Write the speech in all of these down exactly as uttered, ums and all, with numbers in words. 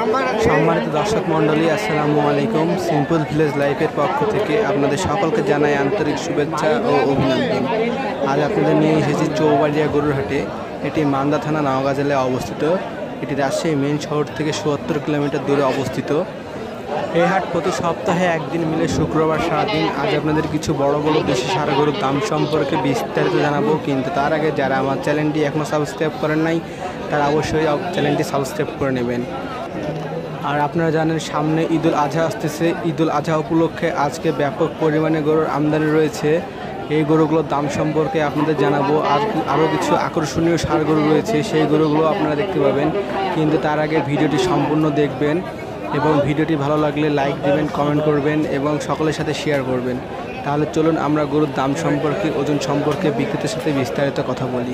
সম্মানিত দর্শক মণ্ডলী, আসসালামু আলাইকুম। সিম্পল ভিলেজ লাইফের পক্ষ থেকে আপনাদের সকলকে জানাই আন্তরিক শুভেচ্ছা ও অভিনন্দন। আজ আপনাদের নিয়ে এসেছি চৌবাড়িয়া গরুর হাটে। এটি মান্দা থানা, নওগাঁ জেলায় অবস্থিত। এটি রাজশাহী মেন শহর থেকে সত্তর কিলোমিটার দূরে অবস্থিত। এই হাট প্রতি সপ্তাহে একদিন মিলে শুক্রবার সারাদিন। আজ আপনাদের কিছু বড় বড় দেশি ষাঁড় গরুর দাম সম্পর্কে বিস্তারিত জানাবো, কিন্তু তার আগে যারা আমার চ্যানেলটি এখনও সাবস্ক্রাইব করেন নাই তারা অবশ্যই চ্যানেলটি সাবস্ক্রাইব করে নেবেন। আর আপনারা জানেন সামনে ঈদুল আজহা আসতেছে। ঈদুল আজহা উপলক্ষে আজকে ব্যাপক পরিমাণে গরুর আমদানি রয়েছে। এই গরুগুলোর দাম সম্পর্কে আপনাদের জানাবো। আর আরও কিছু আকর্ষণীয় ষাঁড় গরু রয়েছে, সেই গরুগুলো আপনারা দেখতে পাবেন। কিন্তু তার আগে ভিডিওটি সম্পূর্ণ দেখবেন এবং ভিডিওটি ভালো লাগলে লাইক দেবেন, কমেন্ট করবেন এবং সকলের সাথে শেয়ার করবেন। তাহলে চলুন আমরা গরুর দাম সম্পর্কে, ওজন সম্পর্কে বিক্রেতার সাথে বিস্তারিত কথা বলি।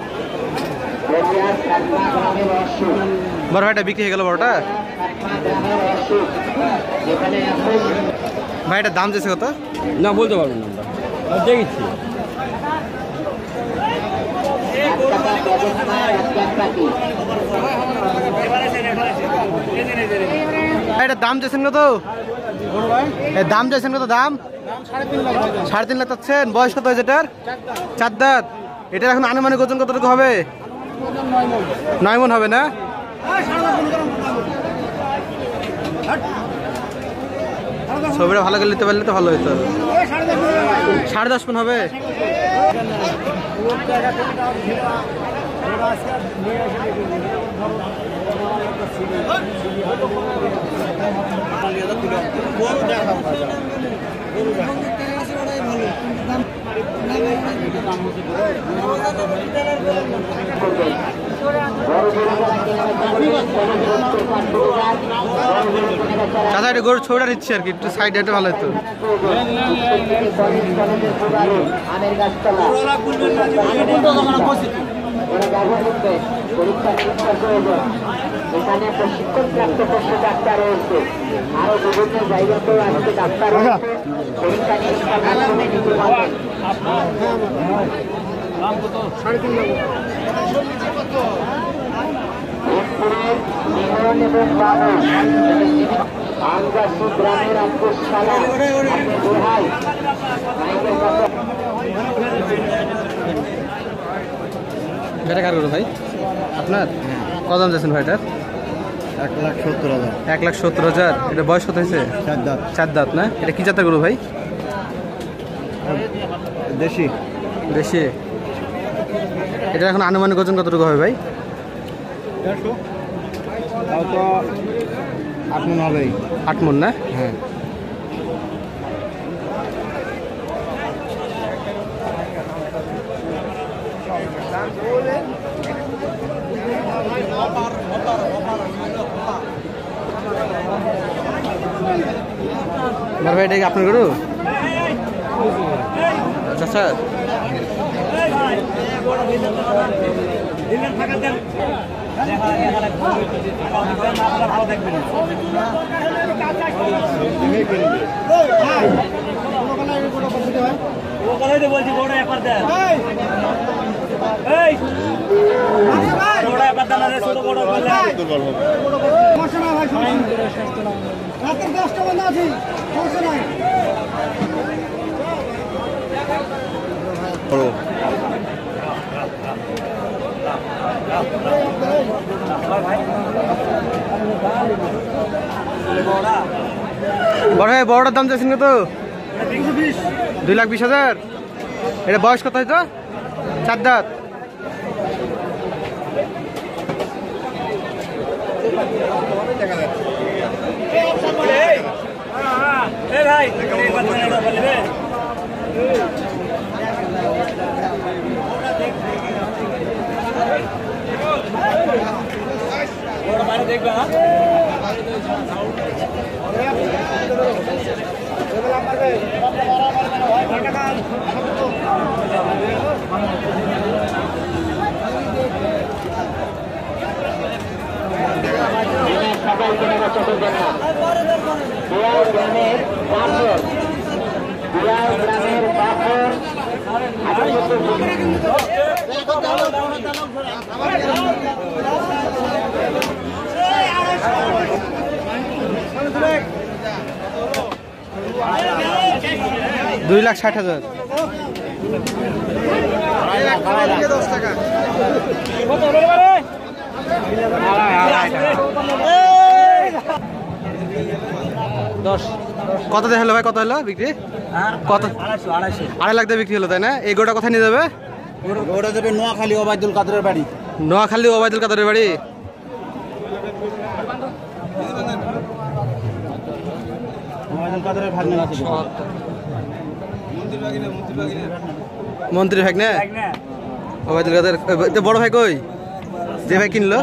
বড় ভাইটা বিক্রি হয়ে গেল। বড়টা ভাইটার দাম চেয়েছে কত? না বলতে পারবেন না, আমরা দেখেছি। এটার দাম চেয়েছেন কত? দাম চেয়েছেন কত? দাম সাড়ে তিন লাখ চাচ্ছেন। বয়স কত হয়েছে এটার? চার দাঁত। এটার এখন আনুমানিক ওজন কতটুকু হবে? নয় মন হবে না? ছবিটা ভালো করে নিতে পারলে তো ভালো হতো। সাড়ে দশ মন হবে। চাচা এটা গরুর ছবিটা নিচ্ছে আর কি, একটু সাইড এটা ভালো হতো। এখানে প্রশিক্ষণপ্রাপ্ত পশু ডাক্তার রয়েছে, আরো বিভিন্ন জায়গাতেও আজকে ডাক্তার পরীক্ষা নিরীক্ষার মাধ্যমে নিতে পারবেন। এবং বাবু আমগাছি গ্রামের আব্দুসালা দোহাই এটা কার গরু ভাই আপনার? কত দাম চাচ্ছেন ভাইটার? এক লাখ সত্তর হাজার। এক লাখ সত্তর হাজার। এটা বয়স কত হয়েছে? চার দাঁত। চার দাঁত না? এটা কি জাতের গরু ভাই? দেশি। দেশি। এটা এখন আনুমানিক ওজন কতটুকু হবে ভাই? তাও তো আট মন হবেই। আট মন না? হ্যাঁ। ভাই এটা কি আপনার গরু? আচ্ছা বলছি বড় একবার দেন, রাতের দশটা বন্ধ আছি। বড় ভাই বড়টার দাম চাইছেন কত? দুই লাখ বিশ হাজার। এটা বয়স কত হয়তো? চার দাঁত। দেখবে না সবাইকে নেওয়া চলবেন না। বিয়ার গ্রামের পাথর, বিয়ার গ্রামের পাথর আঠারো দুই লাখ ষাট হাজার। দশ কত দিয়ে হলো ভাই, কত হলো বিক্রি? কত? আড়াইশো আড়াইশো আড়াই লাখ দিয়ে বিক্রি হলো তাই না? এই গোটা কোথায় নিয়ে যাবে? ওটা যাবে নোয়াখালী ওবায়দুল কাদেরের বাড়ি। নোয়াখালী ওবায়দুল কাদেরের বাড়ি। ওবায়দুল কাদেরের ভাগ্নে আছে। মন্ত্রী ভাই না ওবায়দুল কাদের। তো বড় ভাই কই, যে ভাই কিনলো?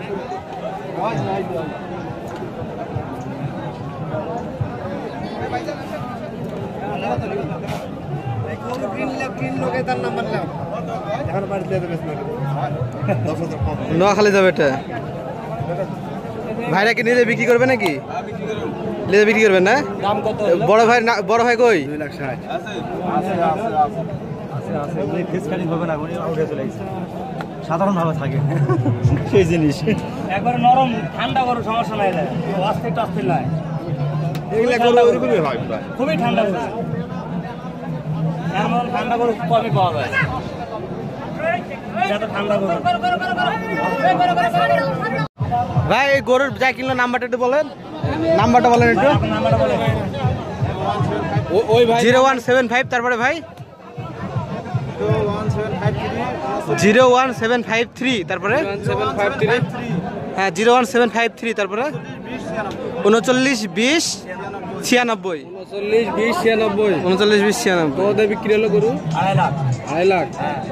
নোয়াখালী যাবে এটা। ভাইরা কি নিজে বিক্রি করবে নাকি? নিজে বিক্রি করবেন না? দাম কত? বড় ভাই না, বড় ভাই কই? দুই লাখ ষাট। সাধারণ ভাবে থাকে সেই জিনিস একবার নরম ঠান্ডা গরু সমস্যা নাই, অস্থির টস্থির নাই, খুবই ঠান্ডা গরু। এমন ঠান্ডা গরু কমই পাওয়া যায়, এটা তো ঠান্ডা গরু। ভাই এই গরুর যা কিনলো নাম্বারটা একটু বলেন, নাম্বারটা বলেন একটু। নাম্বারটা বলে ওই ভাই জিরো ওয়ান সেভেন ফাইভ তারপরে ভাই zero one seven five three তারপরে হ্যাঁ zero one seven five three তারপরে উনচল্লিশ বিশ ছিয়ানব্বই চল্লিশ বিশ ছিয়ানব্বই। উনচল্লিশ বিশ ছিয়ানব্বই। কত বিক্রি হলো গরু? আড়াই লাখ। আড়াই লাখ।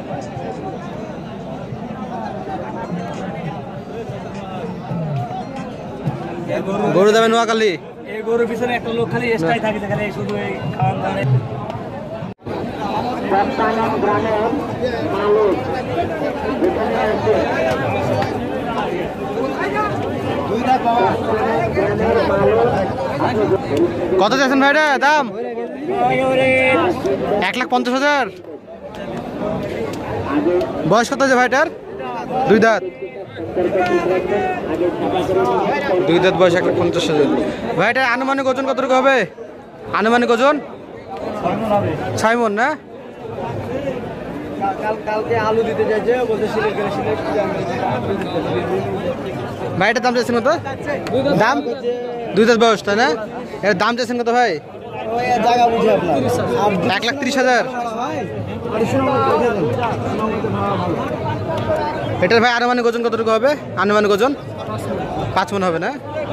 গরু যাবে নোয়াখালী। এই গরুর পিছনে একটা লোক খালি এক্সট্রাই থাকে, খালি শুধু এই খাওয়ান দাওয়ানে। দত্তানন্দ গ্রামের মালিক যেখানে আছে গ্রামের মালিক কত চাইছেন ভাইটা দাম? এক লাখ পঞ্চাশ হাজার। বয়স কত আছে ভাইটার? দুই দাঁত। দুই দাঁত বয়স, এক লাখ পঞ্চাশ হাজার। ভাইটার আনুমানিক ওজন কতটুকু হবে? আনুমানিক ওজন ছয় মন না? কালকে আলু দিতে যাচ্ছে বলতে সিলেট করে সিলেট। ভাইটার দাম চাইছেন কত? দাম দুই দাঁত বয়স তাই না? এর দাম চাইছেন কত ভাই? জায়গা বুঝে আপনার এক লাখ তিরিশ হাজার। এটার ভাই আনুমানিক ওজন কতটুকু হবে? আনুমানিক ওজন পাঁচ মন হবে না?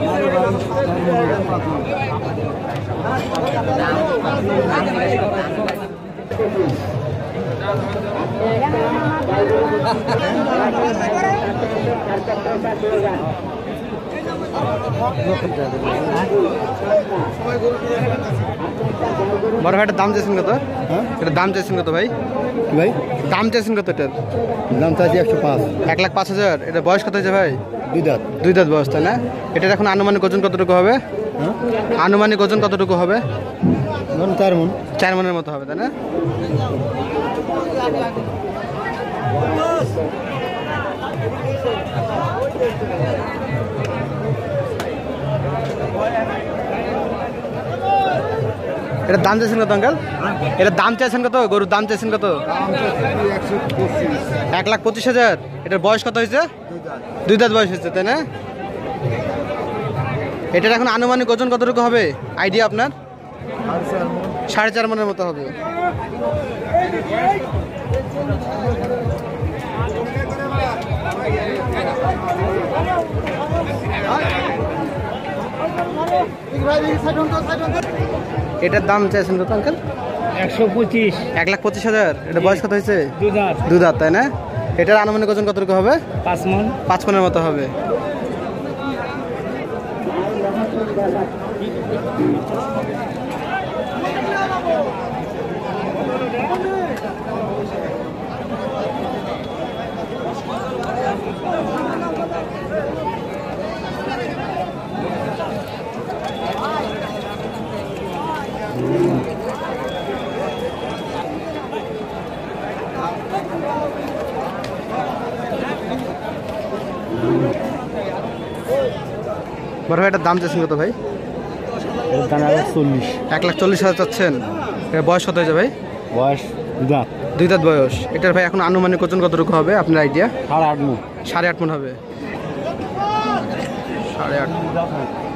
বড় ভাইটার দাম চাইছেন কত? এটার দাম চাইছেন কত ভাই? ভাই দাম চাইছেন কত এটার? দাম চাইছি একশো পাঁচ। এক লাখ পাঁচ হাজার। এটা বয়স কত হয়েছে ভাই? দুই দাঁত। দুই দাঁত বয়স তাই না? এটার এখন আনুমানিক ওজন কতটুকু হবে? আনুমানিক ওজন কতটুকু হবে? ধরুন চার মন। চার মনের মতো হবে তাই না? এটার দাম চাইছেন কত আঙ্কাল? এটার দাম চাইছেন কত? গরুর দাম চাইছেন কত? এক লাখ পঁচিশ হাজার। এটার বয়স কত হয়েছে? দুই দাঁত বয়স হয়েছে তাই না? এটার এখন আনুমানিক ওজন কতটুকু হবে আইডিয়া আপনার? সাড়ে চার মনের মতো হবে। এটার দাম চাইছেন কত আঙ্কেল? একশো পঁচিশ। এক লাখ পঁচিশ হাজার। এটা বয়স কত হয়েছে? দুই দাঁত। দু দাঁত তাই না? এটার আনুমানিক ওজন কতটুকু হবে? পাঁচ মন। পাঁচ মনের মতো হবে। বড় ভাই এটার দাম চাইছেন কত ভাই? দাম এক লাখ চল্লিশ। এক লাখ চল্লিশ হাজার চাচ্ছেন। এর বয়স কত হয়েছে ভাই? বয়স দাঁত দুই দাঁত বয়স। এটার ভাই এখন আনুমানিক ওজন কতটুকু হবে আপনার আইডিয়া? সাড়ে আট মন। সাড়ে আট মন হবে। সাড়ে আট মণ।